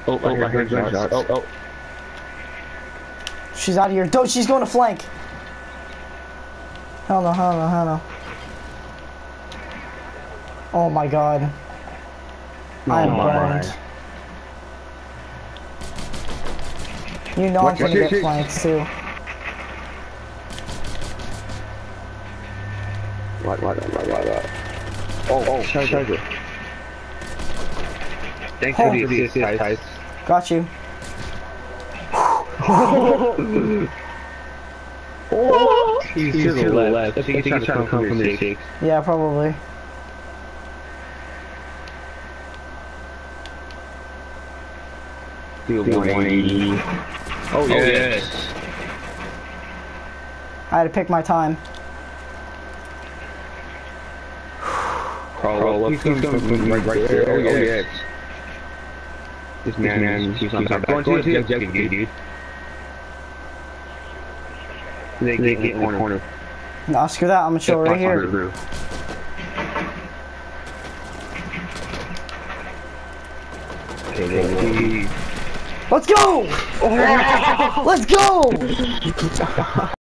I heard gunshots. Oh. She's out of here. Don't. She's going to flank. Hell no, hell no, hell no. Oh my god. I am burned. You know I'm gonna get flanked too. What? Oh, charger. Thanks for the assist, guys. Got you. He's to the left. I think he's trying to come from the shake. Yeah, probably. Do 180. Oh, yes. I had to pick my time. Crawl up. He's coming from right there. Oh, yes. This man, he's on top. Go into the objective, dude. They get in the corner. No, screw that. I'm gonna chill right here. Okay, Let's go! Let's go!